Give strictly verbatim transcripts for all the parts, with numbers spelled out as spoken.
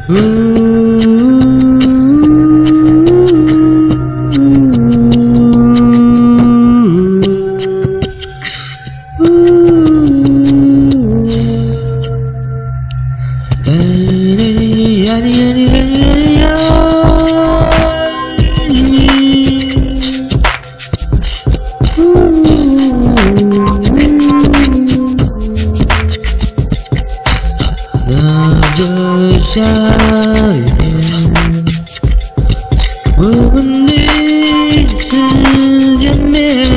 这下雨天，我们第一次见面，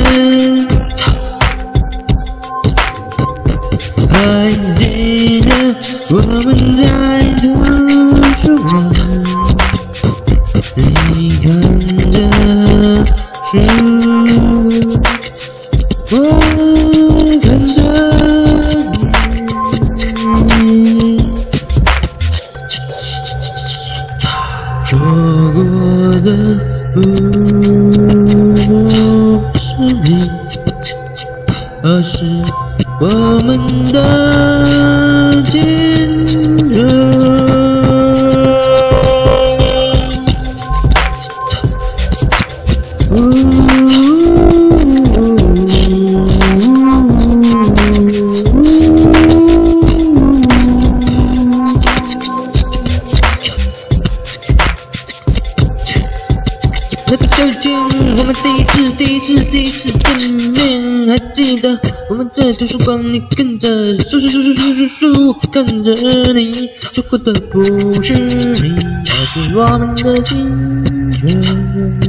还记得我们在图书馆，你看着书，我看着。 错过的不是你，而是我们的今生。那个秋天，我们第一次、第一次、第一次见面，还记得我们在图书馆，你跟着数数数数数数数，我看着你，错过的不是你，而是我们的今生。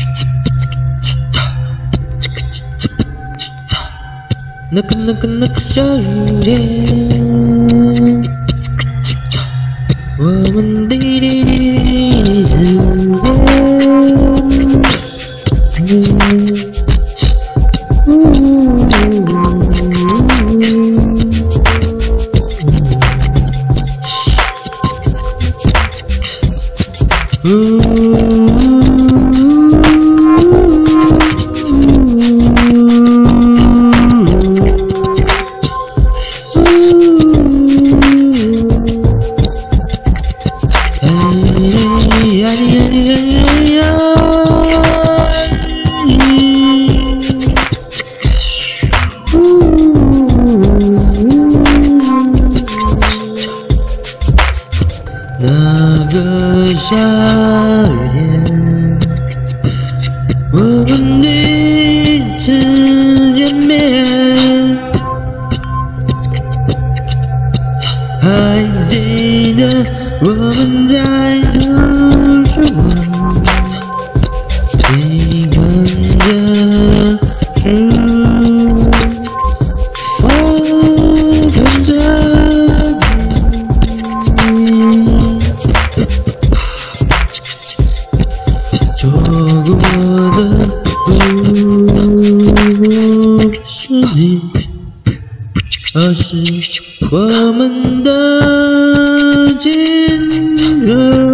那个、那个、那个下雨天，我们第一次见。 那个下雨天，我们第一次见面，还记得我们在图书馆，你看着书，我看着。 错过的不是你，而是我们的今生。